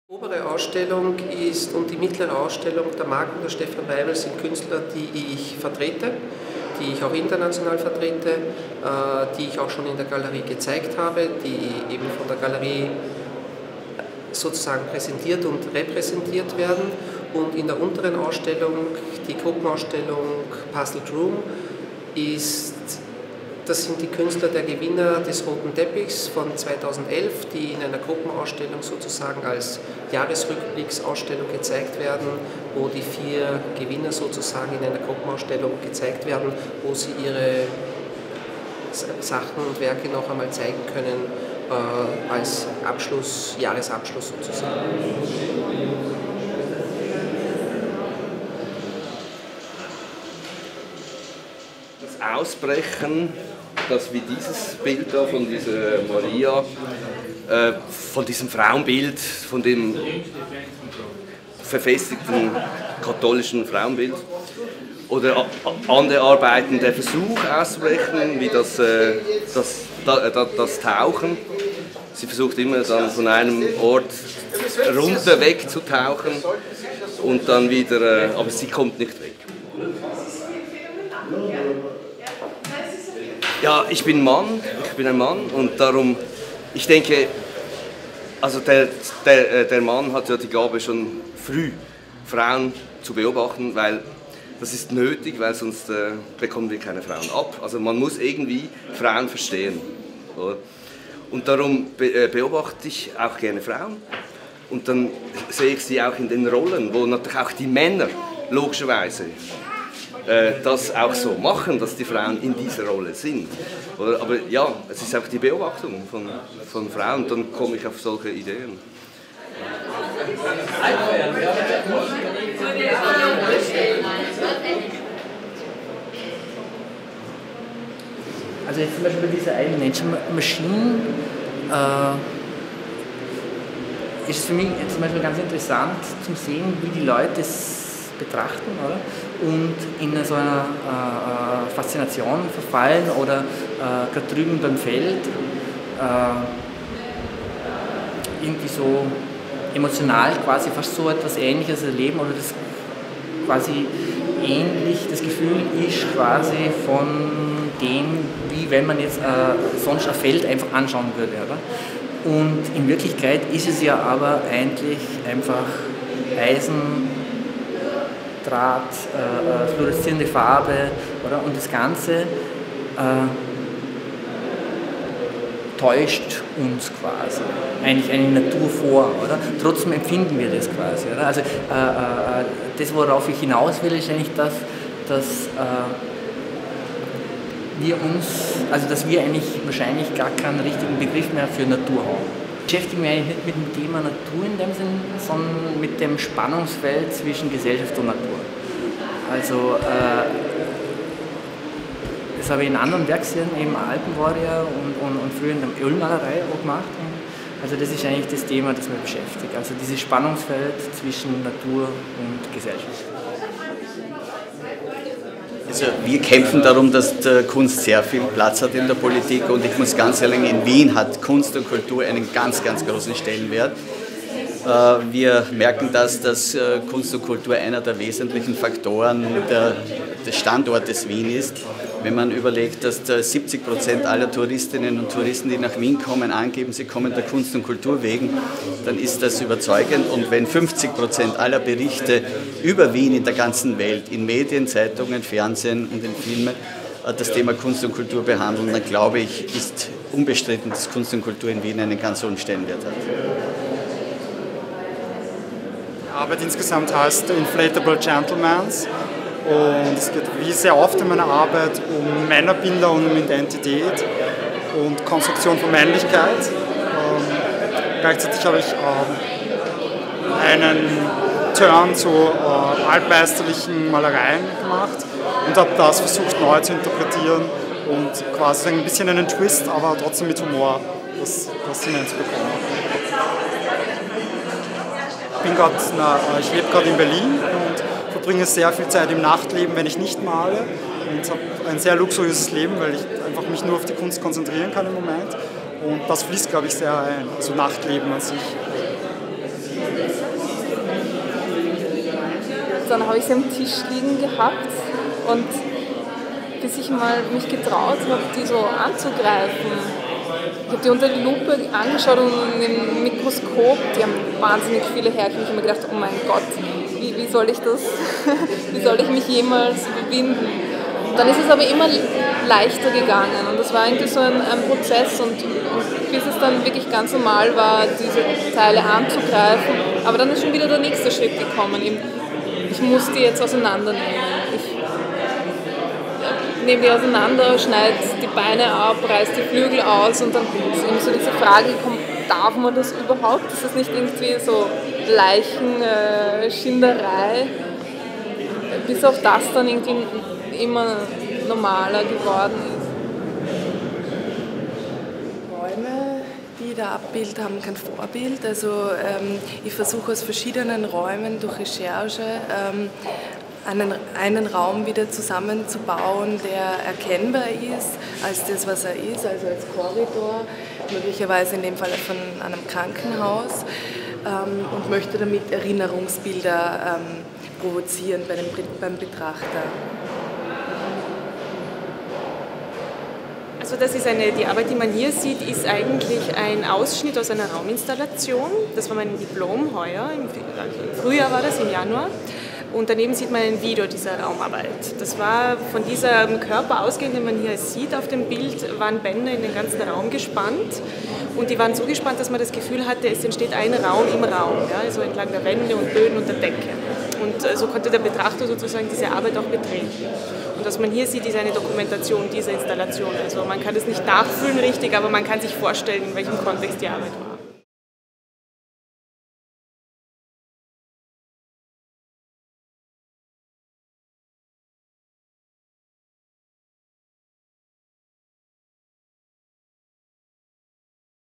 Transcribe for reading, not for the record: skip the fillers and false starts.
Die obere Ausstellung ist und die mittlere Ausstellung, der Marc und der Stefan Weibel, sind Künstler, die ich vertrete, die ich auch international vertrete, die ich auch schon in der Galerie gezeigt habe, die eben von der Galerie sozusagen präsentiert und repräsentiert werden. Und in der unteren Ausstellung, die Gruppenausstellung Puzzled Room, das sind die Künstler der Gewinner des Roten Teppichs von 2011, die in einer Gruppenausstellung sozusagen als Jahresrückblicksausstellung gezeigt werden, wo die 4 Gewinner sozusagen in einer Gruppenausstellung gezeigt werden, wo sie ihre Sachen und Werke noch einmal zeigen können, als Jahresabschluss sozusagen. Das Ausbrechen, das wie dieses Bild da von dieser Maria, von diesem Frauenbild, von dem verfestigten katholischen Frauenbild, oder andere Arbeiten, der Versuch auszubrechen, wie das Tauchen. Sie versucht immer dann von einem Ort runter wegzutauchen und dann wieder, aber sie kommt nicht weg. Ja, ich bin ein Mann und darum, ich denke, also der Mann hat ja die Gabe, schon früh Frauen zu beobachten, weil das ist nötig, weil sonst bekommen wir keine Frauen ab. Also man muss irgendwie Frauen verstehen. Oder? Und darum beobachte ich auch gerne Frauen und dann sehe ich sie auch in den Rollen, wo natürlich auch die Männer logischerweise das auch so machen, dass die Frauen in dieser Rolle sind. Oder? Aber ja, es ist auch die Beobachtung von Frauen, und dann komme ich auf solche Ideen. Also jetzt zum Beispiel bei dieser einen Nature Machine ist es für mich jetzt zum Beispiel ganz interessant zu sehen, wie die Leute es betrachten, oder? Und in so einer Faszination verfallen oder gerade drüben beim Feld irgendwie so emotional quasi fast so etwas Ähnliches erleben oder das quasi ähnlich das Gefühl ist quasi von dem, wie wenn man jetzt sonst ein Feld einfach anschauen würde. Oder? Und in Wirklichkeit ist es ja aber eigentlich einfach Eisen, Draht, fluoreszierende Farbe, oder? Und das Ganze täuscht uns quasi eigentlich eine Natur vor, oder? Trotzdem empfinden wir das quasi, oder? Also das, worauf ich hinaus will, ist eigentlich das, dass dass wir eigentlich wahrscheinlich gar keinen richtigen Begriff mehr für Natur haben. Ich beschäftige mich eigentlich nicht mit dem Thema Natur in dem Sinn, sondern mit dem Spannungsfeld zwischen Gesellschaft und Natur. Also das habe ich in anderen Werkserien, eben Alpenwarrior und früher in der Ölmalerei auch gemacht. Also das ist eigentlich das Thema, das mich beschäftigt. Also dieses Spannungsfeld zwischen Natur und Gesellschaft. Also wir kämpfen darum, dass Kunst sehr viel Platz hat in der Politik, und ich muss ganz ehrlich sagen, in Wien hat Kunst und Kultur einen ganz, ganz großen Stellenwert. Wir merken, dass Kunst und Kultur einer der wesentlichen Faktoren des Standortes Wien ist. Wenn man überlegt, dass 70% aller Touristinnen und Touristen, die nach Wien kommen, angeben, sie kommen der Kunst und Kultur wegen, dann ist das überzeugend. Und wenn 50% aller Berichte über Wien in der ganzen Welt, in Medien, Zeitungen, Fernsehen und in Filmen, das Thema Kunst und Kultur behandeln, dann glaube ich, ist unbestritten, dass Kunst und Kultur in Wien einen ganz hohen Stellenwert hat. Die Arbeit insgesamt heißt Inflatable Gentlemans, und es geht wie sehr oft in meiner Arbeit um Männerbilder und um Identität und Konstruktion von Männlichkeit. Gleichzeitig habe ich einen Turn zu altmeisterlichen Malereien gemacht und habe das versucht neu zu interpretieren und quasi ein bisschen einen Twist, aber trotzdem mit Humor das hineinzubekommen. Ich lebe gerade in Berlin und verbringe sehr viel Zeit im Nachtleben, wenn ich nicht male, und habe ein sehr luxuriöses Leben, weil ich einfach mich nur auf die Kunst konzentrieren kann im Moment, und das fließt, glaube ich, sehr ein, also Nachtleben an sich. dann habe ich sie am Tisch liegen gehabt und bis ich mal mich getraut habe, die so anzugreifen. Ich habe die unter die Lupe angeschaut und im Mikroskop, die haben wahnsinnig viele Härchen. Ich habe mir gedacht, oh mein Gott, wie soll ich das, wie soll ich mich jemals überwinden? Und dann ist es aber immer leichter gegangen und das war irgendwie so ein Prozess und bis es dann wirklich ganz normal war, diese Teile anzugreifen. Aber dann ist schon wieder der nächste Schritt gekommen. Ich muss die jetzt auseinandernehmen. Ich nehme die auseinander, schneide die Beine ab, reiße die Flügel aus und dann ist eben so diese Frage gekommen, darf man das überhaupt? Ist das nicht irgendwie so Leichenschinderei? Bis auch das dann irgendwie immer normaler geworden ist. Räume, die da abbilden, haben kein Vorbild. Also ich versuche aus verschiedenen Räumen durch Recherche einen Raum wieder zusammenzubauen, der erkennbar ist als das, was er ist, also als Korridor, möglicherweise in dem Fall von einem Krankenhaus, und möchte damit Erinnerungsbilder provozieren beim Betrachter. Also das ist die Arbeit, die man hier sieht, ist eigentlich ein Ausschnitt aus einer Rauminstallation. Das war mein Diplom heuer, im Frühjahr war das, im Januar. Und daneben sieht man ein Video dieser Raumarbeit. Das war von diesem Körper ausgehend, den man hier sieht auf dem Bild, waren Bänder in den ganzen Raum gespannt. Und die waren so gespannt, dass man das Gefühl hatte, es entsteht ein Raum im Raum, ja, also entlang der Wände und Böden und der Decke. Und so konnte der Betrachter sozusagen diese Arbeit auch betreten. Und was man hier sieht, ist eine Dokumentation dieser Installation. Also man kann es nicht nachfühlen richtig, aber man kann sich vorstellen, in welchem Kontext die Arbeit war.